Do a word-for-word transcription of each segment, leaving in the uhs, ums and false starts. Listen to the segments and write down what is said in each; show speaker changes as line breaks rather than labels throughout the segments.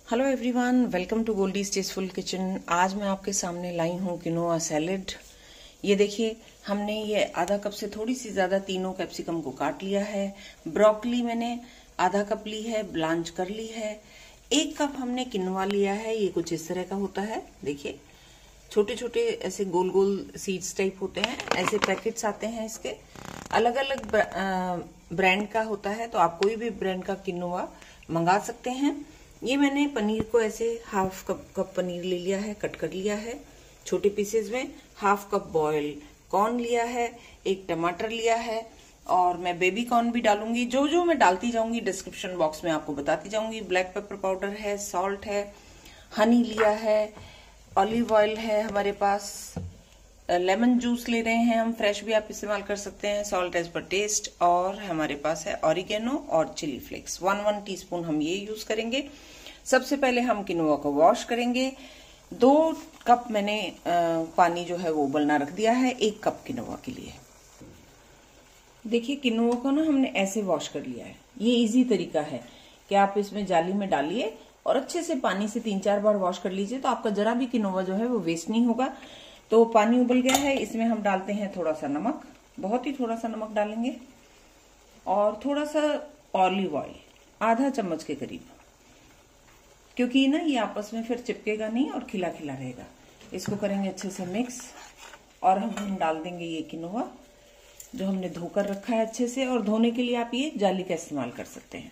Hello everyone, welcome to Goldie's tasteful kitchen. आज मैं आपके सामने लाई हूँ किनोआ सैलेड। ये देखिए, हमने ये आधा कप से थोड़ी सी ज्यादा तीनों कैप्सिकम को काट लिया है। ब्रोकली मैंने आधा कप ली है, ब्लांच कर ली है। एक कप हमने किनोआ लिया है। ये कुछ इस तरह का होता है। देखिए, छोटे छोटे ऐसे गोल गोल सीड्स टाइप होते हैं। ऐसे पैकेट्स आते हैं इसके, अलग अलग ब्रांड का होता है, तो आप कोई भी ब्रांड का किनोआ मंगा सकते हैं। ये मैंने पनीर को ऐसे हाफ कप कप पनीर ले लिया है, कट कर लिया है छोटे पीसेस में। हाफ कप बॉयल कॉर्न लिया है, एक टमाटर लिया है, और मैं बेबी कॉर्न भी डालूंगी। जो जो मैं डालती जाऊंगी डिस्क्रिप्शन बॉक्स में आपको बताती जाऊंगी। ब्लैक पेपर पाउडर है, सॉल्ट है, हनी लिया है, ऑलिव ऑयल है हमारे पास, लेमन जूस ले रहे हैं हम, फ्रेश भी आप इस्तेमाल कर सकते हैं, सॉल्ट एज पर टेस्ट, और हमारे पास है ऑरिगेनो और chilli flakes. One one teaspoon हम ये यूज करेंगे। सबसे पहले हम किनोआ को वॉश करेंगे। दो कप मैंने आ, पानी जो है वो उबलना रख दिया है एक कप किनोआ के लिए। देखिए, किनोआ को ना हमने ऐसे वॉश कर लिया है। ये इजी तरीका है कि आप इसमें जाली में डालिए और अच्छे से पानी से तीन चार बार वॉश कर लीजिए, तो आपका जरा भी किनोआ जो है वो वेस्ट नहीं होगा। तो पानी उबल गया है, इसमें हम डालते हैं थोड़ा सा नमक, बहुत ही थोड़ा सा नमक डालेंगे, और थोड़ा सा ऑलिव ऑयल, आधा चम्मच के करीब, क्योंकि ना ये आपस में फिर चिपकेगा नहीं और खिला खिला रहेगा। इसको करेंगे अच्छे से मिक्स, और हम हम डाल देंगे ये किनोआ जो हमने धोकर रखा है अच्छे से। और धोने के लिए आप ये जाली का इस्तेमाल कर सकते हैं।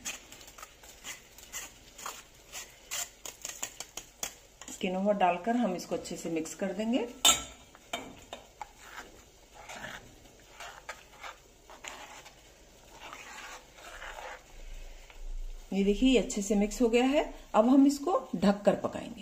किनोआ डालकर हम इसको अच्छे से मिक्स कर देंगे। ये देखिए, ये अच्छे से मिक्स हो गया है। अब हम इसको ढककर पकाएंगे,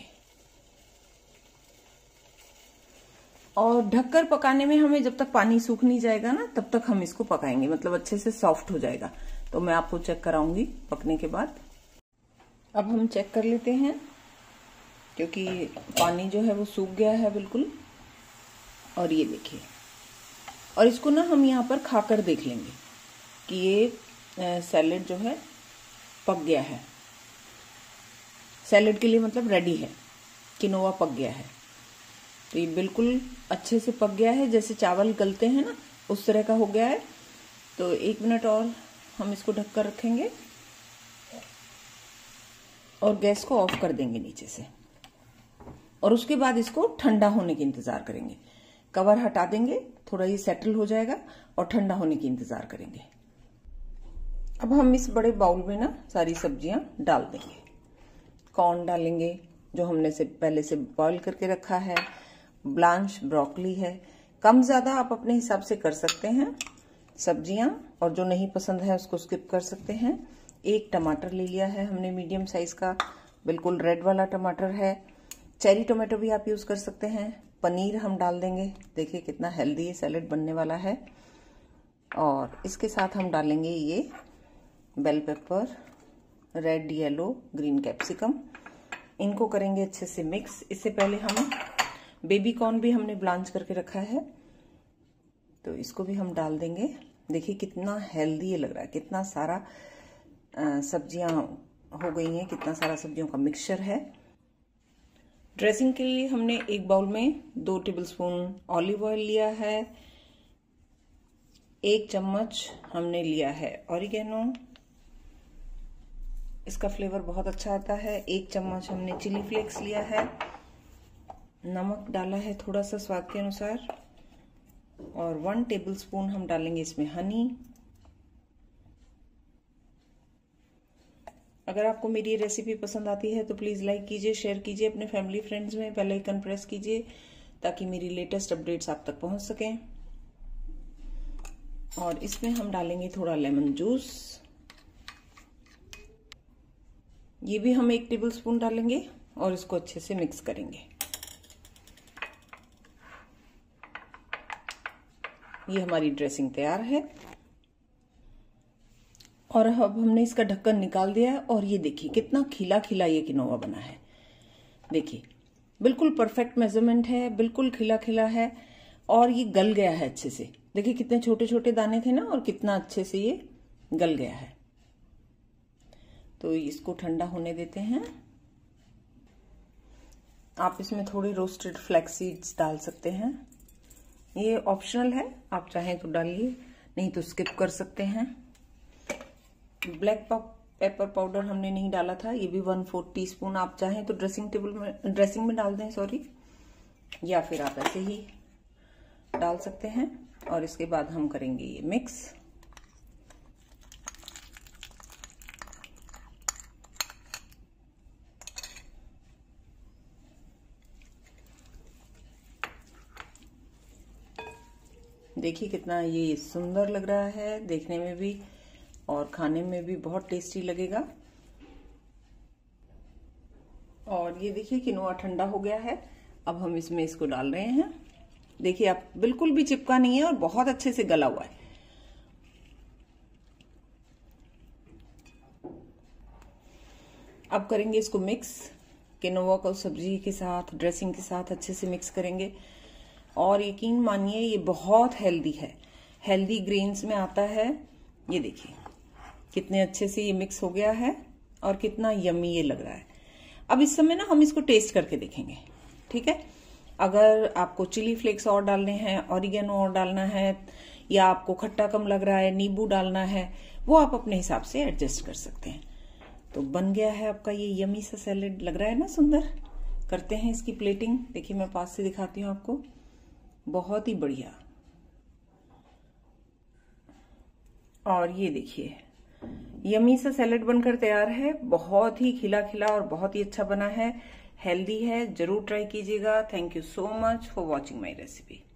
और ढककर पकाने में हमें जब तक पानी सूख नहीं जाएगा ना, तब तक हम इसको पकाएंगे, मतलब अच्छे से सॉफ्ट हो जाएगा। तो मैं आपको चेक कराऊंगी पकने के बाद। अब हम चेक कर लेते हैं, क्योंकि पानी जो है वो सूख गया है बिल्कुल। और ये देखिए, और इसको ना हम यहाँ पर खाकर देख लेंगे कि ये सैलेड जो है पक गया है। सैलेड के लिए मतलब रेडी है, किनोआ पक गया है। तो ये बिल्कुल अच्छे से पक गया है, जैसे चावल गलते हैं ना उस तरह का हो गया है। तो एक मिनट और हम इसको ढककर रखेंगे और गैस को ऑफ कर देंगे नीचे से, और उसके बाद इसको ठंडा होने की इंतजार करेंगे। कवर हटा देंगे, थोड़ा ये सेटल हो जाएगा, और ठंडा होने की इंतजार करेंगे। अब हम इस बड़े बाउल में ना सारी सब्जियां डाल देंगे। कॉर्न डालेंगे जो हमने से पहले से बॉईल करके रखा है, ब्लांच ब्रोकली है, कम ज्यादा आप अपने हिसाब से कर सकते हैं सब्जियां, और जो नहीं पसंद है उसको स्किप कर सकते हैं। एक टमाटर ले लिया है हमने मीडियम साइज का, बिल्कुल रेड वाला टमाटर है। चेरी टोमेटो भी आप यूज कर सकते हैं। पनीर हम डाल देंगे। देखिए कितना हेल्दी ये सैलेड बनने वाला है। और इसके साथ हम डालेंगे ये bell pepper, red, yellow, green capsicum. इनको करेंगे अच्छे से मिक्स। इससे पहले हम बेबी कॉर्न भी हमने ब्लांच करके रखा है, तो इसको भी हम डाल देंगे। देखिए कितना हेल्दी ये लग रहा है, कितना सारा सब्जियां हो गई हैं, कितना सारा सब्जियों का मिक्सचर है। ड्रेसिंग के लिए हमने एक बाउल में दो टेबलस्पून ऑलिव ऑयल लिया है, एक चम्मच हमने लिया है ऑरिगेनो, इसका फ्लेवर बहुत अच्छा आता है। एक चम्मच हमने चिली फ्लेक्स लिया है, नमक डाला है थोड़ा सा स्वाद के अनुसार, और वन टेबलस्पून हम डालेंगे इसमें हनी। अगर आपको मेरी ये रेसिपी पसंद आती है तो प्लीज लाइक कीजिए, शेयर कीजिए अपने फैमिली फ्रेंड्स में, बेल आइकन प्रेस कीजिए ताकि मेरी लेटेस्ट अपडेट्स आप तक पहुंच सकें। और इसमें हम डालेंगे थोड़ा लेमन जूस, ये भी हम एक टेबलस्पून डालेंगे, और इसको अच्छे से मिक्स करेंगे। ये हमारी ड्रेसिंग तैयार है, और अब हमने इसका ढक्कन निकाल दिया है। और ये देखिए कितना खिला खिला ये किनोआ बना है। देखिए बिल्कुल परफेक्ट मेजरमेंट है, बिल्कुल खिला खिला है, और ये गल गया है अच्छे से। देखिए कितने छोटे छोटे दाने थे ना, और कितना अच्छे से ये गल गया है। तो इसको ठंडा होने देते हैं। आप इसमें थोड़े रोस्टेड फ्लैक्स सीड्स डाल सकते हैं, ये ऑप्शनल है, आप चाहें तो डालिए, नहीं तो स्किप कर सकते हैं। ब्लैक पेपर पाउडर हमने नहीं डाला था, ये भी वन फोर्थ टी स्पून, आप चाहें तो ड्रेसिंग टेबल में ड्रेसिंग में डाल दें सॉरी, या फिर आप ऐसे ही डाल सकते हैं। और इसके बाद हम करेंगे ये मिक्स। देखिए कितना ये सुंदर लग रहा है देखने में भी और खाने में भी बहुत टेस्टी लगेगा। और ये देखिए किनोआ ठंडा हो गया है, अब हम इसमें इसको डाल रहे हैं। देखिए आप बिल्कुल भी चिपका नहीं है और बहुत अच्छे से गला हुआ है। अब करेंगे इसको मिक्स, किनोआ को सब्जी के साथ ड्रेसिंग के साथ अच्छे से मिक्स करेंगे। और यकीन मानिए ये बहुत हेल्दी है, हेल्दी ग्रेन्स में आता है। ये देखिए कितने अच्छे से ये मिक्स हो गया है और कितना यम्मी ये लग रहा है। अब इस समय ना हम इसको टेस्ट करके देखेंगे, ठीक है। अगर आपको चिली फ्लेक्स और डालने हैं, ऑरिगेनो और डालना है, या आपको खट्टा कम लग रहा है, नींबू डालना है, वो आप अपने हिसाब से एडजस्ट कर सकते हैं। तो बन गया है आपका ये यम्मी सा सैलेड, लग रहा है ना सुंदर। करते हैं इसकी प्लेटिंग। देखिए मैं पास से दिखाती हूँ आपको, बहुत ही बढ़िया। और ये देखिए यम्मी सा सैलेड बनकर तैयार है, बहुत ही खिला खिला और बहुत ही अच्छा बना है, हेल्दी है, जरूर ट्राई कीजिएगा। Thank you so much for watching my recipe.